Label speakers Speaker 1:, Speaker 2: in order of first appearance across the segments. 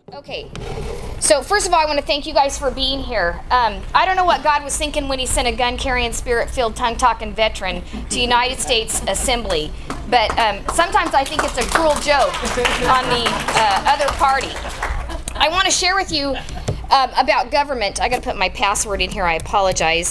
Speaker 1: Okay, so first of all, I want to thank you guys for being here. I don't know what God was thinking when he sent a gun-carrying, spirit-filled, tongue-talking veteran to United States Assembly, but sometimes I think it's a cruel joke on the other party. I want to share with you about government. I got to put my password in here, I apologize.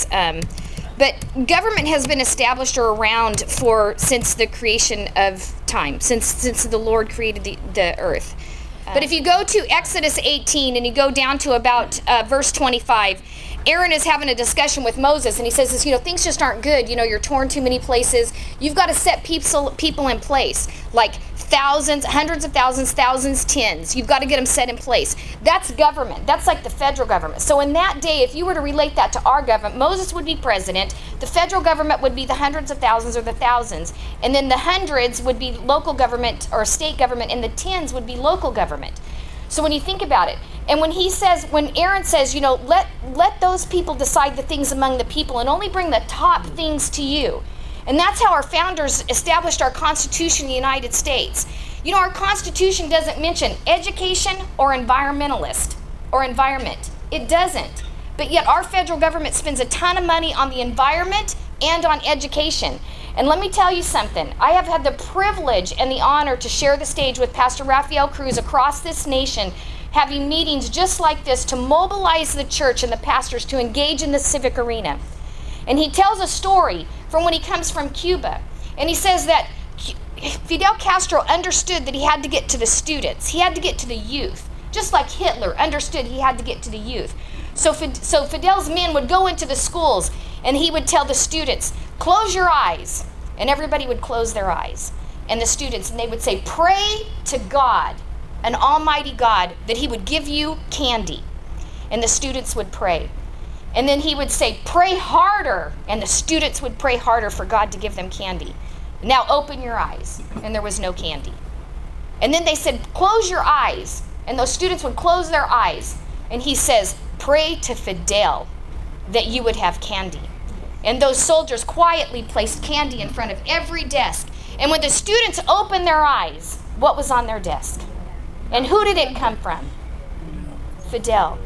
Speaker 1: But government has been established or around since the creation of time, since the Lord created the earth. But if you go to Exodus 18 and you go down to about verse 25, Aaron is having a discussion with Moses, and he says, things just aren't good. You're torn too many places. You've got to set people in place, like thousands, hundreds of thousands, tens. You've got to get them set in place. That's government. That's like the federal government. So in that day, if you were to relate that to our government, Moses would be president. The federal government would be the hundreds of thousands or the thousands. And then the hundreds would be local government or state government, and the tens would be local government. So when you think about it, and when Aaron says, let those people decide the things among the people and only bring the top things to you. And that's how our founders established our Constitution in the United States. Our Constitution doesn't mention education or environmentalist or environment. It doesn't. But yet our federal government spends a ton of money on the environment and on education. And let me tell you something. I have had the privilege and the honor to share the stage with Pastor Rafael Cruz across this nation, having meetings just like this to mobilize the church and the pastors to engage in the civic arena. And he tells a story from when he comes from Cuba. And he says that Fidel Castro understood that he had to get to the students. He had to get to the youth. Just like Hitler understood he had to get to the youth. So Fidel's men would go into the schools and he would tell the students, close your eyes. And everybody would close their eyes. And the students, and they would say, pray to God, an almighty God, that he would give you candy. And the students would pray. And then he would say, pray harder. And the students would pray harder for God to give them candy. Now open your eyes. And there was no candy. And then they said, close your eyes. And those students would close their eyes. And he says, pray to Fidel that you would have candy. And those soldiers quietly placed candy in front of every desk. And when the students opened their eyes, what was on their desk? And who did it come from? Fidel.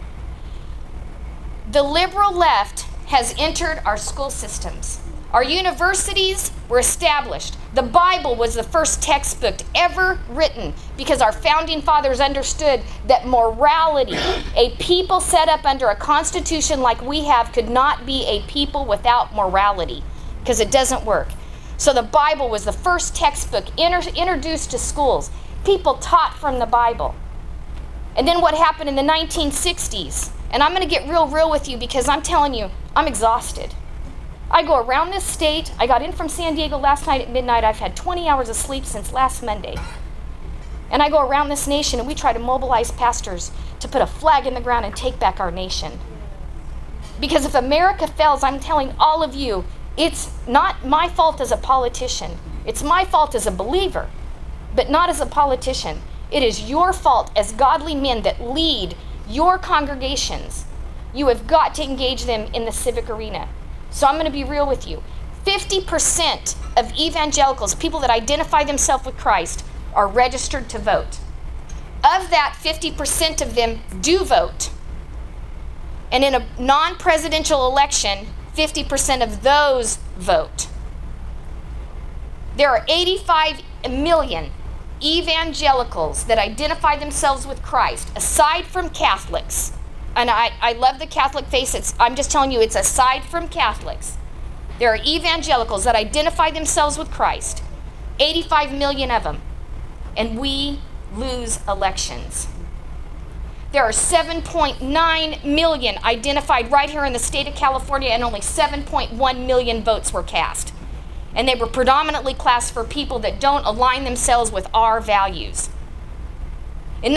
Speaker 1: The liberal left has entered our school systems. Our universities were established. The Bible was the first textbook ever written because our founding fathers understood that morality, a people set up under a constitution like we have, could not be a people without morality because it doesn't work. So the Bible was the first textbook introduced to schools. People taught from the Bible. And then what happened in the 1960s? And I'm going to get real with you because I'm telling you, I'm exhausted. I go around this state. I got in from San Diego last night at midnight. I've had 20 hours of sleep since last Monday. And I go around this nation and we try to mobilize pastors to put a flag in the ground and take back our nation. Because if America fails, I'm telling all of you, it's not my fault as a politician. It's my fault as a believer, but not as a politician. It is your fault as godly men that lead your congregations. You have got to engage them in the civic arena. So I'm going to be real with you. 50% of evangelicals, people that identify themselves with Christ, are registered to vote. Of that, 50% of them do vote. And in a non-presidential election, 50% of those vote. There are 85 million evangelicals that identify themselves with Christ, aside from Catholics. And I love the Catholic faith. I'm just telling you, it's aside from Catholics. There are evangelicals that identify themselves with Christ. 85 million of them. And we lose elections. There are 7.9 million identified right here in the state of California, and only 7.1 million votes were cast. And they were predominantly cast for people that don't align themselves with our values. In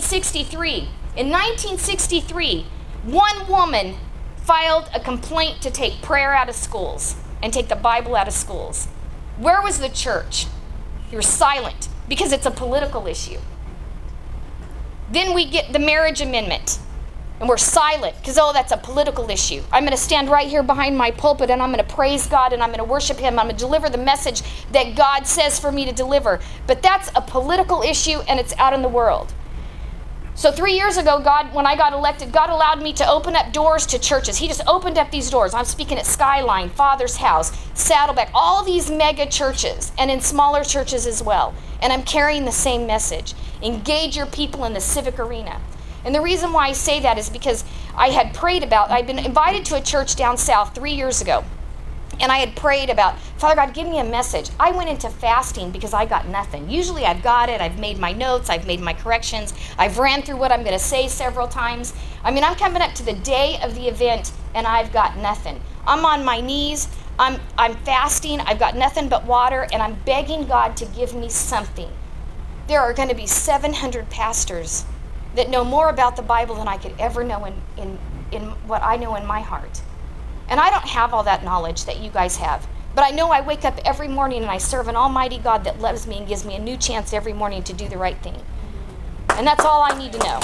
Speaker 1: 1963, one woman filed a complaint to take prayer out of schools and take the Bible out of schools. Where was the church? You're silent because it's a political issue. Then we get the marriage amendment and we're silent because, oh, that's a political issue. I'm going to stand right here behind my pulpit and I'm going to praise God and I'm going to worship Him. I'm going to deliver the message that God says for me to deliver. But that's a political issue and it's out in the world. So 3 years ago, when I got elected, God allowed me to open up doors to churches. He just opened up these doors. I'm speaking at Skyline, Father's House, Saddleback, all these mega churches, and in smaller churches as well. And I'm carrying the same message. Engage your people in the civic arena. And the reason why I say that is because I'd been invited to a church down south 3 years ago. And I had prayed about, Father God, give me a message. I went into fasting because I got nothing. Usually I've got it. I've made my notes. I've made my corrections. I've ran through what I'm going to say several times. I mean, I'm coming up to the day of the event, and I've got nothing. I'm on my knees. I'm fasting. I've got nothing but water, and I'm begging God to give me something. There are going to be 700 pastors that know more about the Bible than I could ever know in what I know in my heart. And I don't have all that knowledge that you guys have. But I know I wake up every morning and I serve an almighty God that loves me and gives me a new chance every morning to do the right thing. And that's all I need to know.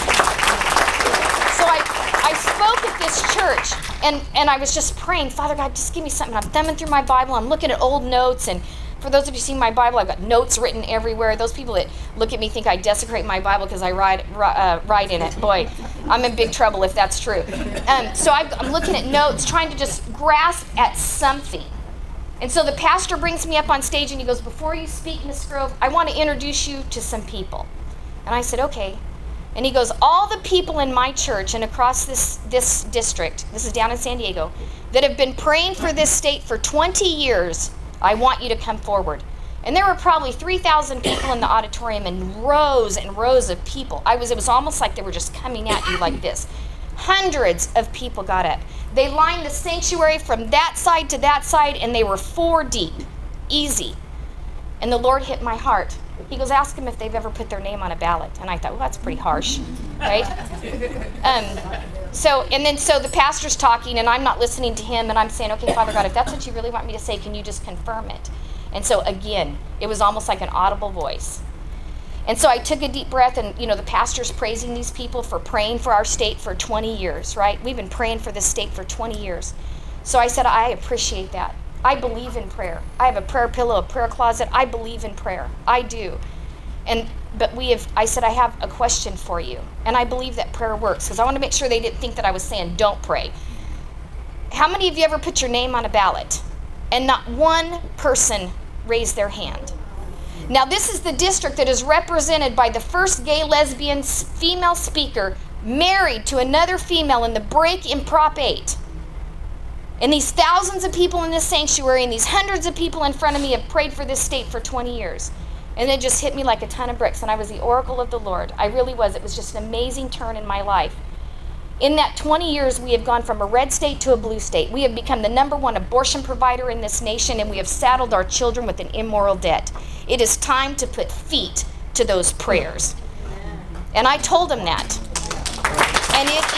Speaker 1: So I spoke at this church, and I was just praying, Father God, just give me something. I'm thumbing through my Bible. I'm looking at old notes, and for those of you who've seen my Bible, I've got notes written everywhere. Those people that look at me think I desecrate my Bible because I write in it. Boy, I'm in big trouble if that's true. So I'm looking at notes, trying to just grasp at something. And so the pastor brings me up on stage and he goes, before you speak, Miss Grove, I want to introduce you to some people. And I said, okay. And he goes, all the people in my church and across this district, this is down in San Diego, that have been praying for this state for 20 years, I want you to come forward. And there were probably 3,000 people in the auditorium and rows of people. It was almost like they were just coming at you like this. Hundreds of people got up. They lined the sanctuary from that side to that side, and they were 4 deep. Easy. And the Lord hit my heart. He goes, ask them if they've ever put their name on a ballot. And I thought, well, that's pretty harsh, right? So the pastor's talking, and I'm not listening to him, and I'm saying, okay, Father God, if that's what you really want me to say, can you just confirm it? And so again, it was almost like an audible voice. And so I took a deep breath, and the pastor's praising these people for praying for our state for 20 years, right? We've been praying for this state for 20 years. So I said, I appreciate that. I believe in prayer. I have a prayer pillow, a prayer closet. I believe in prayer. I do. I said, I have a question for you. And I believe that prayer works, because I want to make sure they didn't think that I was saying don't pray. How many of you ever put your name on a ballot and not one person raised their hand? Now, this is the district that is represented by the first gay lesbian female speaker married to another female in the break in Prop 8. And these thousands of people in this sanctuary and these hundreds of people in front of me have prayed for this state for 20 years. And it just hit me like a ton of bricks, and I was the oracle of the Lord. I really was. It was just an amazing turn in my life. In that 20 years, we have gone from a red state to a blue state. We have become the #1 abortion provider in this nation, and we have saddled our children with an immoral debt. It is time to put feet to those prayers. And I told him that. And it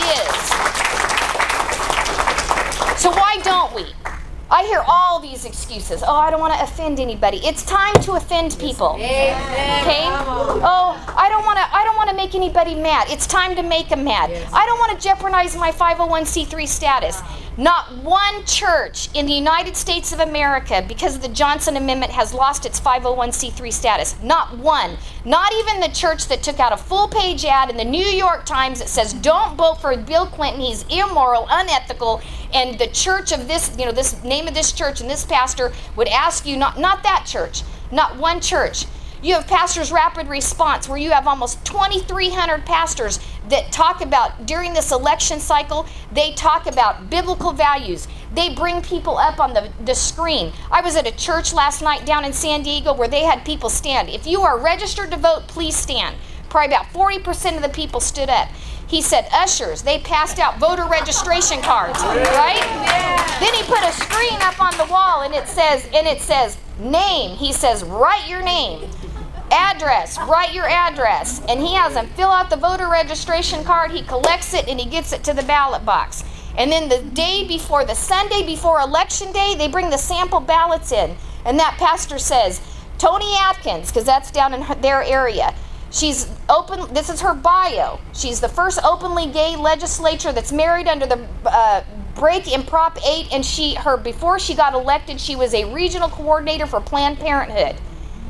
Speaker 1: is. So why don't we? I hear all these excuses. Oh, I don't want to offend anybody. It's time to offend people. Okay? Oh, I don't want to make anybody mad. It's time to make them mad. I don't want to jeopardize my 501c3 status. Not one church in the United States of America, because of the Johnson Amendment, has lost its 501c3 status. Not one. Not even the church that took out a full-page ad in the New York Times that says, don't vote for Bill Clinton, he's immoral, unethical, and the church of this, this name of this church and this pastor would ask you, not that church, not one church. You have Pastors Rapid Response, where you have almost 2,300 pastors that talk about, during this election cycle, they talk about biblical values. They bring people up on the screen. I was at a church last night down in San Diego where they had people stand. If you are registered to vote, please stand. Probably about 40% of the people stood up. He said, ushers, they passed out voter registration cards, right? Yeah. Then he put a screen up on the wall, and it says name. He says, write your name. Address, write your address. And he has them fill out the voter registration card. He collects it, and he gets it to the ballot box. And then the Sunday before Election Day, they bring the sample ballots in. And that pastor says, Tony Atkins, because that's down in their area, she's open. This is her bio. She's the first openly gay legislature that's married under the break in Prop 8, and before she got elected, she was a regional coordinator for Planned Parenthood.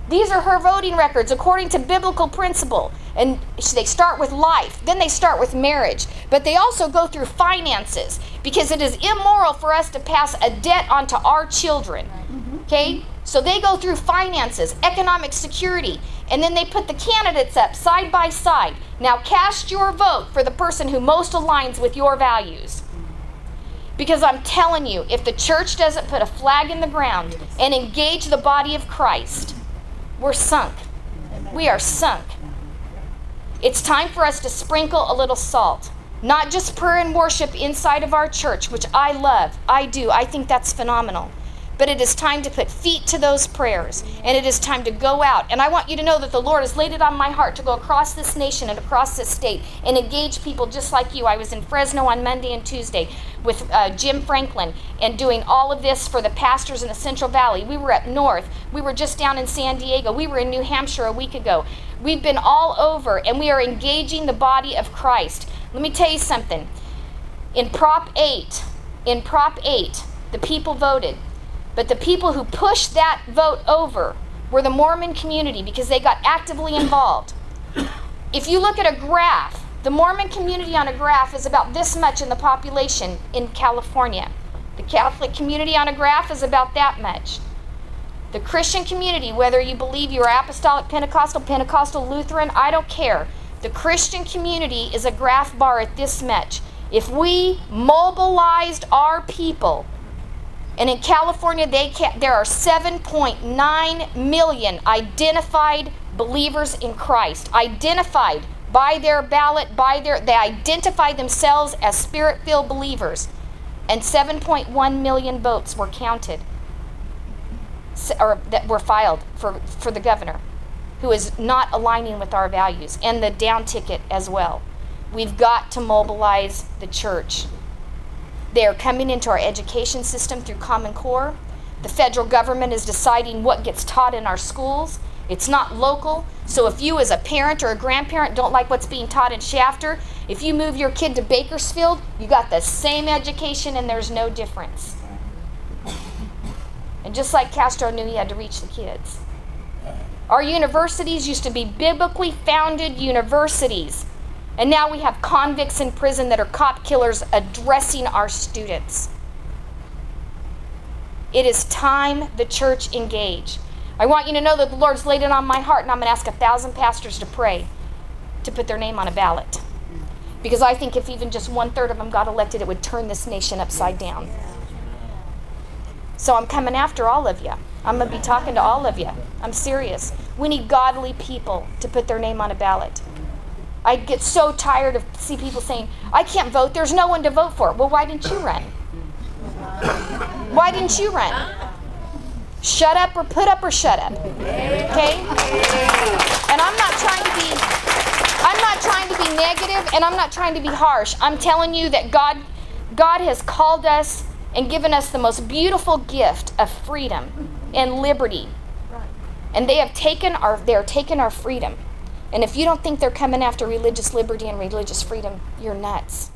Speaker 1: These are her voting records according to biblical principle. And they start with life. Then they start with marriage. But they also go through finances, because it is immoral for us to pass a debt onto our children. Okay? So they go through finances, economic security, and then they put the candidates up side by side. Now cast your vote for the person who most aligns with your values. Because I'm telling you, if the church doesn't put a flag in the ground and engage the body of Christ, we're sunk. We are sunk. It's time for us to sprinkle a little salt. Not just prayer and worship inside of our church, which I love. I do. I think that's phenomenal. But it is time to put feet to those prayers. And it is time to go out. And I want you to know that the Lord has laid it on my heart to go across this nation and across this state and engage people just like you. I was in Fresno on Monday and Tuesday with Jim Franklin and doing all of this for the pastors in the Central Valley. We were up north. We were just down in San Diego. We were in New Hampshire a week ago. We've been all over, and we are engaging the body of Christ. Let me tell you something. In Prop 8, the people voted. But the people who pushed that vote over were the Mormon community, because they got actively involved. If you look at a graph, the Mormon community on a graph is about this much in the population in California. The Catholic community on a graph is about that much. The Christian community, whether you believe you're Apostolic, Pentecostal, Lutheran, I don't care. The Christian community is a graph bar at this much. If we mobilized our people, and in California, there are 7.9 million identified believers in Christ. Identified by their ballot, they identify themselves as Spirit-filled believers. And 7.1 million votes were counted, or that were filed for the governor, who is not aligning with our values, and the down ticket as well. We've got to mobilize the church. They are coming into our education system through Common Core. The federal government is deciding what gets taught in our schools. It's not local. So if you as a parent or a grandparent don't like what's being taught in Shafter, if you move your kid to Bakersfield, you got the same education and there's no difference. And just like Castro knew he had to reach the kids. Our universities used to be biblically founded universities. And now we have convicts in prison that are cop killers addressing our students. It is time the church engage. I want you to know that the Lord's laid it on my heart, and I'm going to ask 1,000 pastors to pray to put their name on a ballot. Because I think if even just 1/3 of them got elected, it would turn this nation upside down. So I'm coming after all of you. I'm going to be talking to all of you. I'm serious. We need godly people to put their name on a ballot. I get so tired of see people saying, I can't vote, there's no one to vote for. Well, why didn't you run? Why didn't you run? Shut up or put up or shut up. Okay? And I'm not trying to be negative, and I'm not trying to be harsh. I'm telling you that God has called us and given us the most beautiful gift of freedom and liberty. And they are taking our freedom. And if you don't think they're coming after religious liberty and religious freedom, you're nuts.